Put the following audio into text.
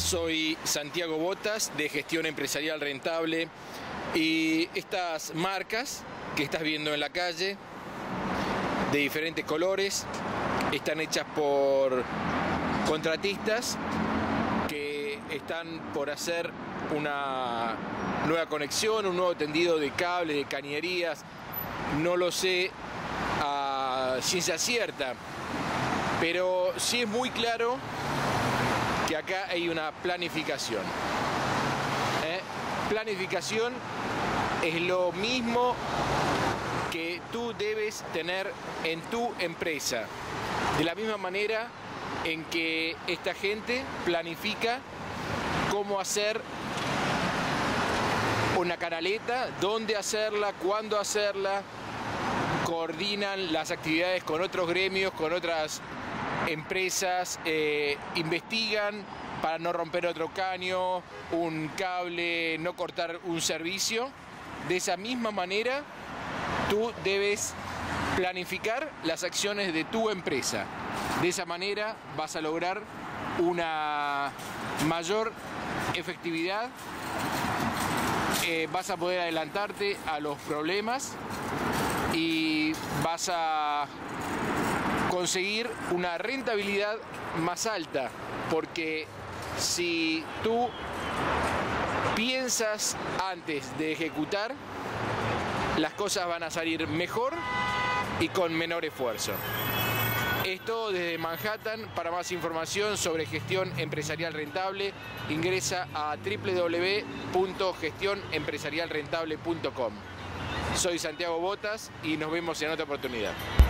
Soy Santiago Botas de Gestión Empresarial Rentable y estas marcas que estás viendo en la calle de diferentes colores están hechas por contratistas que están por hacer una nueva conexión, un nuevo tendido de cables, de cañerías. No lo sé a ciencia cierta, pero sí es muy claro que acá hay una planificación. Planificación es lo mismo que tú debes tener en tu empresa. De la misma manera en que esta gente planifica cómo hacer una canaleta, dónde hacerla, cuándo hacerla, coordinan las actividades con otros gremios, con otras empresas, investigan para no romper otro caño, un cable, no cortar un servicio. De esa misma manera, tú debes planificar las acciones de tu empresa. De esa manera vas a lograr una mayor efectividad, vas a poder adelantarte a los problemas y vas a conseguir una rentabilidad más alta, porque si tú piensas antes de ejecutar, las cosas van a salir mejor y con menor esfuerzo. Esto desde Manhattan. Para más información sobre gestión empresarial rentable, ingresa a www.gestionempresarialrentable.com. Soy Santiago Botas y nos vemos en otra oportunidad.